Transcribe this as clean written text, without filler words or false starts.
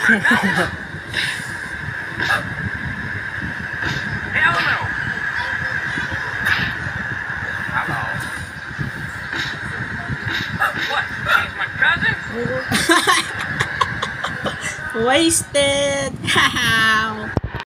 Hell no. Hello. What? He's my cousin? Wasted. Haha.